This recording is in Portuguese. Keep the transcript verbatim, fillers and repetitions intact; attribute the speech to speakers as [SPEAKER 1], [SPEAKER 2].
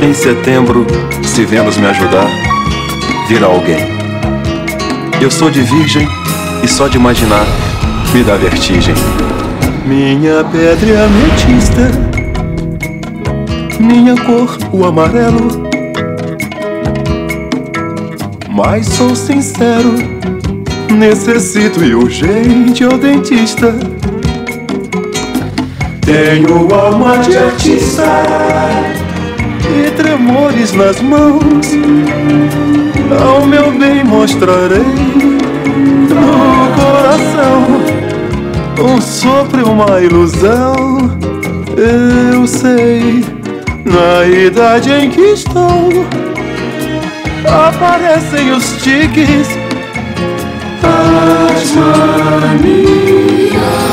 [SPEAKER 1] Em setembro, se Vênus me ajudar, virá alguém. Eu sou de virgem e só de imaginar me dá vertigem. Minha pedra é ametista, minha cor o amarelo. Mas sou sincero, necessito e urgente ao dentista. Tenho alma de artista e tremores nas mãos. Ao meu bem mostrarei no coração um sopro e uma ilusão. Eu sei, na idade em que estou, aparecem os tiques, as manias.